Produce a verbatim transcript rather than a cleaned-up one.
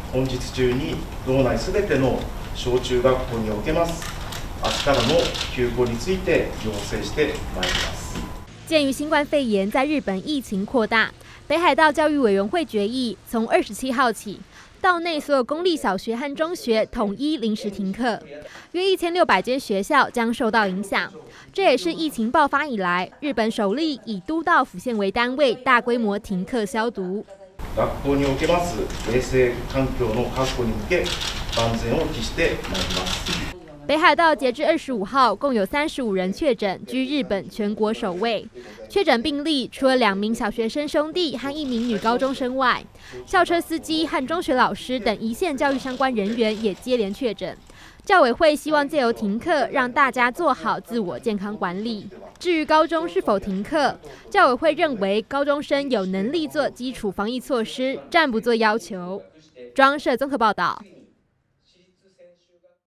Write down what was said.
本日中に道内すべての小中学校におけます。明日からの休校について要請してまいります。 鉴于新冠肺炎在日本疫情扩大，北海道教育委员会决议，从二十七号起，道内所有公立小学和中学统一临时停课，约一千六百间学校将受到影响。这也是疫情爆发以来，日本首例以都道府县为单位大规模停课消毒。 学校におけます衛生環境の確保に向け、万全を期してまいります。 北海道截至二十五号，共有三十五人确诊，居日本全国首位。确诊病例除了两名小学生兄弟和一名女高中生外，校车司机和中学老师等一线教育相关人员也接连确诊。教委会希望借由停课，让大家做好自我健康管理。至于高中是否停课，教委会认为高中生有能力做基础防疫措施，暂不做要求。中央社综合报道。